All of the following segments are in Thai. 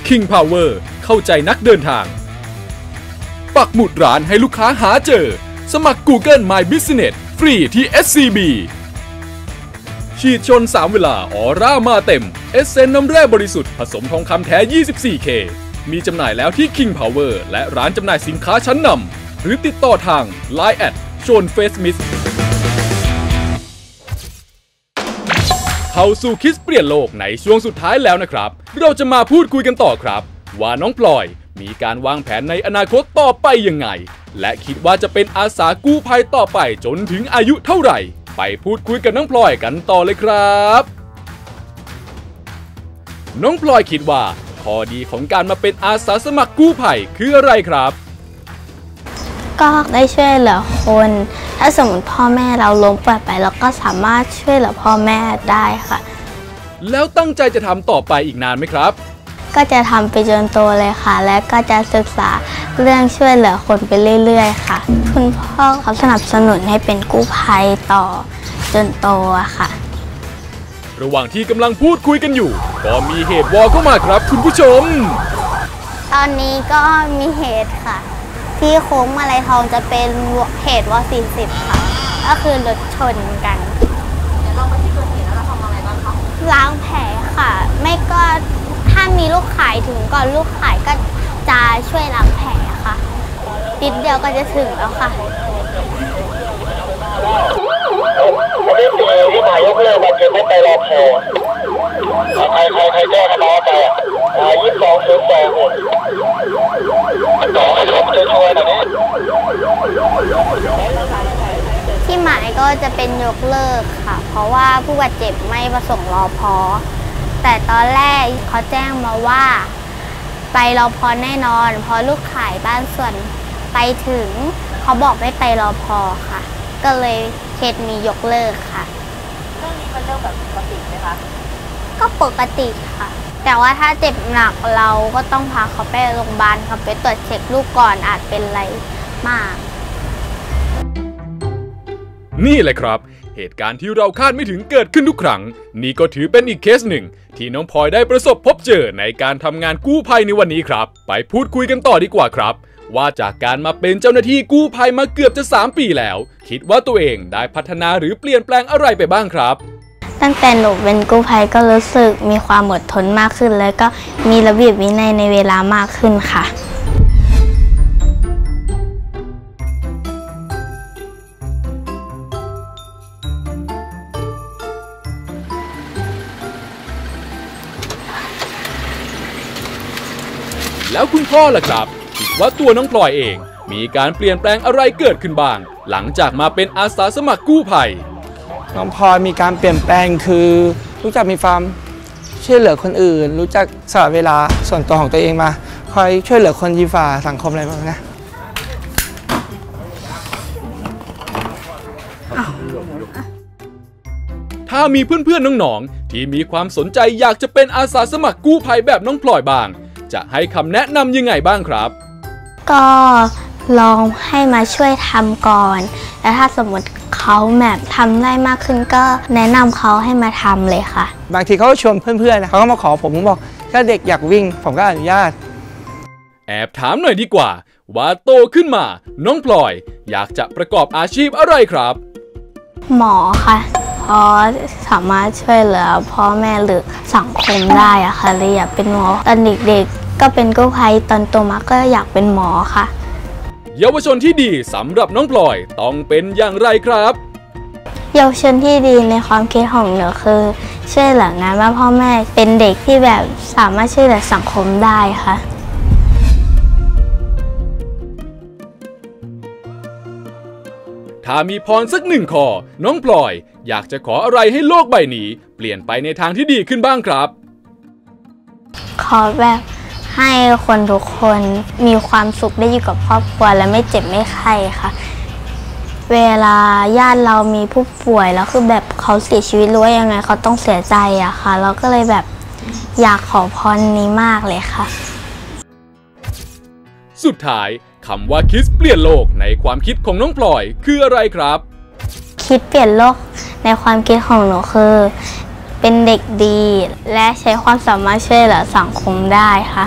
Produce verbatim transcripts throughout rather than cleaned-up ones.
King Power เข้าใจนักเดินทางปักหมุดร้านให้ลูกค้าหาเจอสมัคร Google My Business ฟรีที่ เอส ซี บี ฉีดชนสามเวลาออร่ามาเต็มเอสเซนน้ำแร่บริสุทธิ์ผสมทองคำแท้ ยี่สิบสี่เค มีจำหน่ายแล้วที่ King Power และร้านจำหน่ายสินค้าชั้นนำหรือติดต่อทาง ไลน์ แอท ชนเฟสมิสเข้าสู่คิสเปลี่ยนโลกในช่วงสุดท้ายแล้วนะครับเราจะมาพูดคุยกันต่อครับว่าน้องพลอยมีการวางแผนในอนาคตต่อไปยังไงและคิดว่าจะเป็นอาสากู้ภัยต่อไปจนถึงอายุเท่าไหร่ไปพูดคุยกับน้องพลอยกันต่อเลยครับน้องพลอยคิดว่าข้อดีของการมาเป็นอาสาสมัครกู้ภัยคืออะไรครับก็ได้ช่วยเหลือคนถ้าสมมติพ่อแม่เราล้มป่วยไปเราก็สามารถช่วยเหลือพ่อแม่ได้ค่ะแล้วตั้งใจจะทำต่อไปอีกนานไหมครับก็จะทำไปจนโตเลยค่ะและก็จะศึกษาเรื่องช่วยเหลือคนไปเรื่อยๆค่ะคุณพ่อเขาสนับสนุนให้เป็นกู้ภัยต่อจนโตอะค่ะระหว่างที่กำลังพูดคุยกันอยู่ก็มีเหตุวอลเข้ามาครับคุณผู้ชมตอนนี้ก็มีเหตุค่ะที่โค้งมาลัยทองจะเป็นเหตุวอสี่สิบค่ะก็คือรถชนกันเดี๋ยวเราไปที่เกิดเหตุแล้วเราทำอะไรบ้างคะล้างแผลค่ะไม่ก็ถ้ามีลูกขายถึงก่อนลูกขายก็จะช่วยล้างแผลค่ะนิดเดียวก็จะถึงแล้วค่ะวันที่สี่ที่นายกเลิกมาเก็บไม่ไปรอพอใครใครใครแจ้งให้น้องไปอ่ะยี่สิบสองศูนย์สองหมดต่อให้ผมช่วยช่วยตอนนี้ที่หมายก็จะเป็นยกเลิกค่ะเพราะว่าผู้บาดเจ็บไม่ประสงค์รอพอแต่ตอนแรกเขาแจ้งมาว่าไปรอพอแน่นอนเพราะลูกขายบ้านส่วนไปถึงเขาบอกไม่ไปรอพอค่ะก็เลยเคสนี้ยกเลิกค่ะเรื่องนี้มันเรื่องแบบปกติไหมคะก็ปกติค่ะแต่ว่าถ้าเจ็บหนักเราก็ต้องพาเขาไปโรงพยาบาลเขาไปตรวจเช็คลูกก่อนอาจเป็นอะไรมากนี่แหละครับเหตุการณ์ที่เราคาดไม่ถึงเกิดขึ้นทุกครั้งนี่ก็ถือเป็นอีกเคสหนึ่งที่น้องพลอยได้ประสบพบเจอในการทำงานกู้ภัยในวันนี้ครับไปพูดคุยกันต่อดีกว่าครับว่าจากการมาเป็นเจ้าหน้าที่กู้ภัยมาเกือบจะสามปีแล้วคิดว่าตัวเองได้พัฒนาหรือเปลี่ยนแปลงอะไรไปบ้างครับตั้งแต่หนูเป็นกู้ภัยก็รู้สึกมีความอดทนมากขึ้นแล้วก็มีระเบียบวินัยในเวลามากขึ้นค่ะแล้วคุณพ่อล่ะครับคิดว่าตัวน้องพลอยเองมีการเปลี่ยนแปลงอะไรเกิดขึ้นบ้างหลังจากมาเป็นอาสาสมัครกู้ภัยน้องพลอยมีการเปลี่ยนแปลงคือรู้จักมีความช่วยเหลือคนอื่นรู้จักสละเวลาส่วนตัวของตัวเองมาคอยช่วยเหลือคนยีฝ่าสังคมอะไรแบบนี้ถ้ามีเพื่อนๆน้องๆที่มีความสนใจอยากจะเป็นอาสาสมัครกู้ภัยแบบน้องพลอยบ้างจะให้คำแนะนำยังไงบ้างครับก็ลองให้มาช่วยทำก่อนแล้วถ้าสมมติเขาแบบทำได้มากขึ้นก็แนะนำเขาให้มาทำเลยค่ะบางทีเขาชวนเพื่อนๆนะเขาก็มาขอผมผมบอกถ้าเด็กอยากวิ่งผมก็อนุญาตแอบถามหน่อยดีกว่าว่าโตขึ้นมาน้องพลอยอยากจะประกอบอาชีพอะไรครับหมอค่ะเพราะสามารถช่วยเหลือพ่อแม่หรือสังคมได้อะค่ะเลยอยากเป็นหมอตอนเด็กๆก็เป็นกู้ภัยตอนโตมาก็อยากเป็นหมอค่ะเยาวชนที่ดีสำหรับน้องพลอยต้องเป็นอย่างไรครับเยาวชนที่ดีในความคิดของหนูคือช่วยเหลืองานว่าพ่อแม่เป็นเด็กที่แบบสามารถช่วยเหลือสังคมได้ค่ะถ้ามีพรสักหนึ่งข้อน้องพลอยอยากจะขออะไรให้โลกใบนี้เปลี่ยนไปในทางที่ดีขึ้นบ้างครับขอแบบให้คนทุกคนมีความสุขได้อยู่กับครอบครัวและไม่เจ็บไม่ไข้ค่ะเวลาญาติเรามีผู้ป่วยแล้วคือแบบเขาเสียชีวิตหรือว่ายังไงเขาต้องเสียใจอะค่ะเราก็เลยแบบอยากขอพรนี้มากเลยค่ะสุดท้ายคำว่าคิดเปลี่ยนโลกในความคิดของน้องพลอยคืออะไรครับคิดเปลี่ยนโลกในความคิดของหนูคือเป็นเด็กดีและใช้ความสามารถช่วยเหลือสังคมได้ค่ะ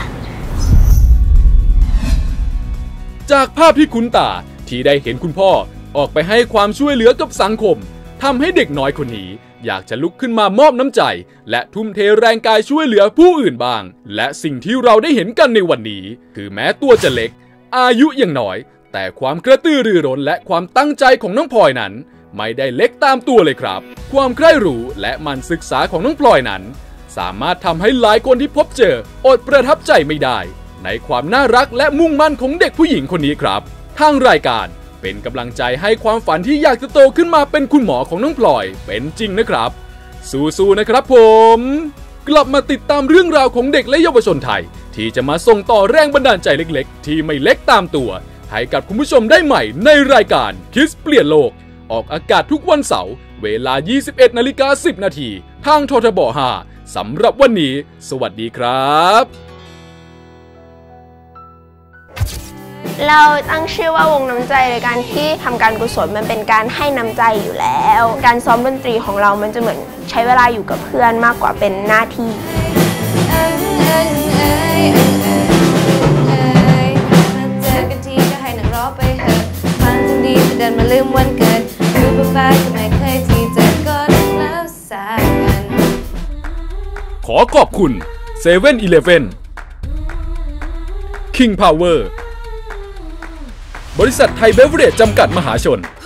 จากภาพที่คุ้นตาที่ได้เห็นคุณพ่อออกไปให้ความช่วยเหลือกับสังคมทำให้เด็กน้อยคนนี้อยากจะลุกขึ้นมามอบน้ำใจและทุ่มเทแรงกายช่วยเหลือผู้อื่นบ้างและสิ่งที่เราได้เห็นกันในวันนี้คือแม้ตัวจะเล็กอายุยังน้อยแต่ความกระตือรือร้นและความตั้งใจของน้องพลอยนั้นไม่ได้เล็กตามตัวเลยครับความใคร่รู้และมันศึกษาของน้องพลอยนั้นสามารถทำให้หลายคนที่พบเจออดประทับใจไม่ได้ในความน่ารักและมุ่งมั่นของเด็กผู้หญิงคนนี้ครับทางรายการเป็นกำลังใจให้ความฝันที่อยากจะโตขึ้นมาเป็นคุณหมอของน้องพลอยเป็นจริงนะครับสู้ๆนะครับผมกลับมาติดตามเรื่องราวของเด็กและเยาวชนไทยที่จะมาส่งต่อแรงบันดาลใจเล็กๆที่ไม่เล็กตามตัวให้กับคุณผู้ชมได้ใหม่ในรายการ Kids เปลี่ยนโลกออกอากาศทุกวันเสาร์เวลา ยี่สิบเอ็ดนาฬิกาสิบนาทีทางททบห้าสำหรับวันนี้สวัสดีครับเราตั้งชื่อว่าวงน้ำใจในการที่ทำการกุศลมันเป็นการให้น้ำใจอยู่แล้วการซ้อมดนตรีของเรามันจะเหมือนใช้เวลาอยู่กับเพื่อนมากกว่าเป็นหน้าที่มาเจอกันทีก็ให้หนังร้องไปเถอะฟังจังดีจะเดินมาลืมวันเกิดรู้ป่ะฟ้าจะไม่เคยที่จะกดแล้วสายกันขอขอบคุณเซเว่นอีเลฟเว่น King Power บริษัทไทยเบเวอเรจจำกัดมหาชน